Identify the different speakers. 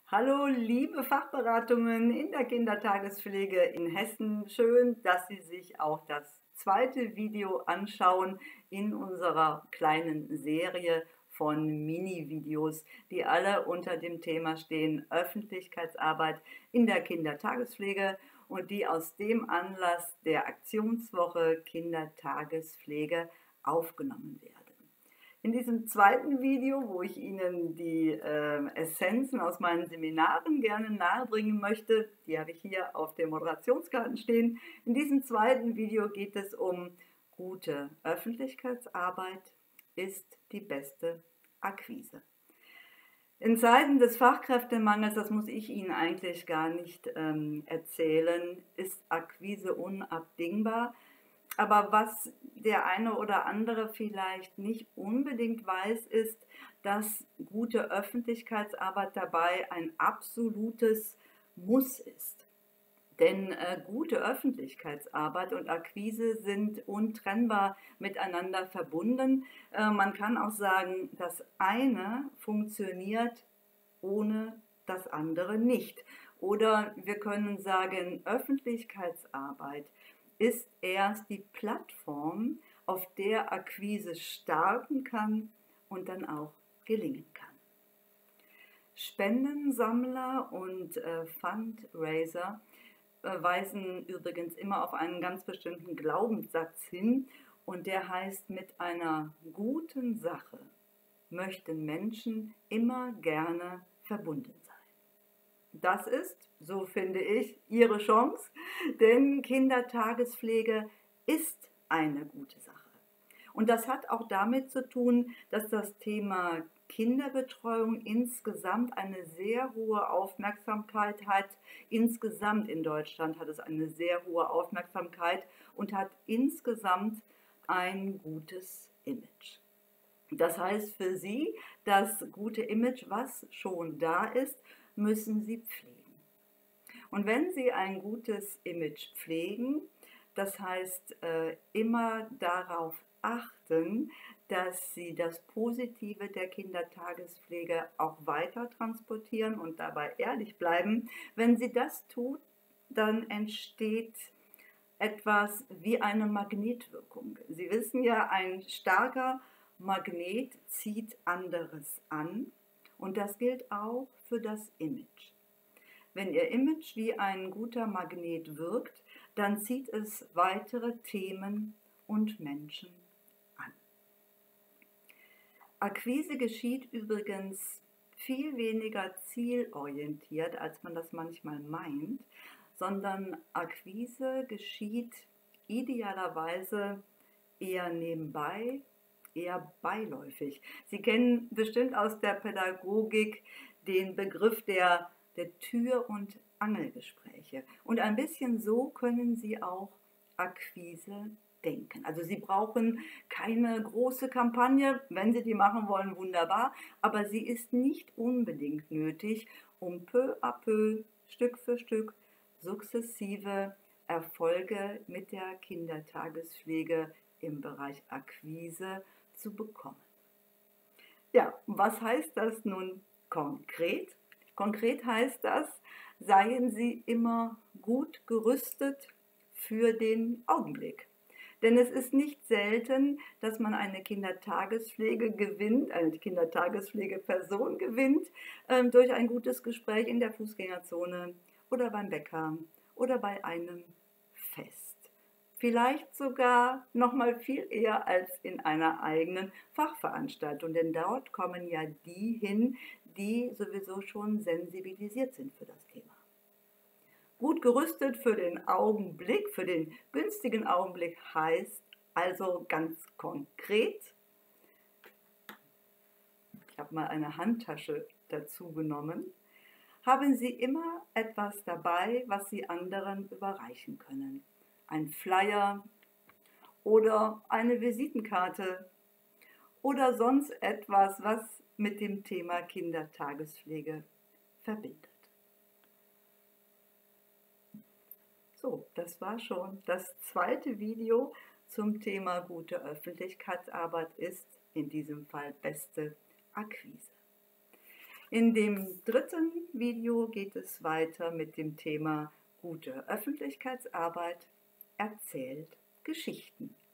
Speaker 1: Hallo, liebe Fachberatungen in der Kindertagespflege in Hessen. Schön, dass Sie sich auch das zweite Video anschauen in unserer kleinen Serie von Mini-Videos, die alle unter dem Thema stehen Öffentlichkeitsarbeit in der Kindertagespflege und die aus dem Anlass der Aktionswoche Kindertagespflege aufgenommen werden. In diesem zweiten Video, wo ich Ihnen die Essenzen aus meinen Seminaren gerne nahebringen möchte, die habe ich hier auf den Moderationskarten stehen. In diesem zweiten Video geht es um gute Öffentlichkeitsarbeit ist die beste Akquise. In Zeiten des Fachkräftemangels, das muss ich Ihnen eigentlich gar nicht erzählen, ist Akquise unabdingbar. Aber was der eine oder andere vielleicht nicht unbedingt weiß, ist, dass gute Öffentlichkeitsarbeit dabei ein absolutes Muss ist. Denn gute Öffentlichkeitsarbeit und Akquise sind untrennbar miteinander verbunden. Man kann auch sagen, das eine funktioniert ohne das andere nicht. Oder wir können sagen, Öffentlichkeitsarbeit ist erst die Plattform, auf der Akquise starten kann und dann auch gelingen kann. Spendensammler und Fundraiser weisen übrigens immer auf einen ganz bestimmten Glaubenssatz hin und der heißt, mit einer guten Sache möchten Menschen immer gerne verbunden sein. Das ist, so finde ich, Ihre Chance, denn Kindertagespflege ist eine gute Sache. Und das hat auch damit zu tun, dass das Thema Kinderbetreuung insgesamt eine sehr hohe Aufmerksamkeit hat. Insgesamt in Deutschland hat es eine sehr hohe Aufmerksamkeit und hat insgesamt ein gutes Image. Das heißt für Sie, das gute Image, was schon da ist, müssen Sie pflegen. Und wenn Sie ein gutes Image pflegen, das heißt immer darauf achten, dass Sie das Positive der Kindertagespflege auch weiter transportieren und dabei ehrlich bleiben. Wenn Sie das tun, dann entsteht etwas wie eine Magnetwirkung. Sie wissen ja, ein starker Magnet zieht anderes an und das gilt auch für das Image. Wenn Ihr Image wie ein guter Magnet wirkt, dann zieht es weitere Themen und Menschen an. Akquise geschieht übrigens viel weniger zielorientiert, als man das manchmal meint, sondern Akquise geschieht idealerweise eher nebenbei, eher beiläufig. Sie kennen bestimmt aus der Pädagogik den Begriff der Tür- und Angelgespräche. Und ein bisschen so können Sie auch Akquise denken. Also Sie brauchen keine große Kampagne, wenn Sie die machen wollen, wunderbar, aber sie ist nicht unbedingt nötig, um peu à peu, Stück für Stück, sukzessive Erfolge mit der Kindertagespflege im Bereich Akquise zu bekommen. Ja, was heißt das nun konkret? Konkret heißt das, seien Sie immer gut gerüstet für den Augenblick. Denn es ist nicht selten, dass man eine Kindertagespflege gewinnt, eine Kindertagespflegeperson gewinnt, durch ein gutes Gespräch in der Fußgängerzone oder beim Bäcker oder bei einem Fest. Vielleicht sogar noch mal viel eher als in einer eigenen Fachveranstaltung, denn dort kommen ja die hin, die sowieso schon sensibilisiert sind für das Thema. Gut gerüstet für den Augenblick, für den günstigen Augenblick heißt also ganz konkret, ich habe mal eine Handtasche dazu genommen, haben Sie immer etwas dabei, was Sie anderen überreichen können. Ein Flyer oder eine Visitenkarte oder sonst etwas, was mit dem Thema Kindertagespflege verbindet. So, das war schon das zweite Video zum Thema gute Öffentlichkeitsarbeit ist in diesem Fall beste Akquise. In dem dritten Video geht es weiter mit dem Thema gute Öffentlichkeitsarbeit erzählt Geschichten.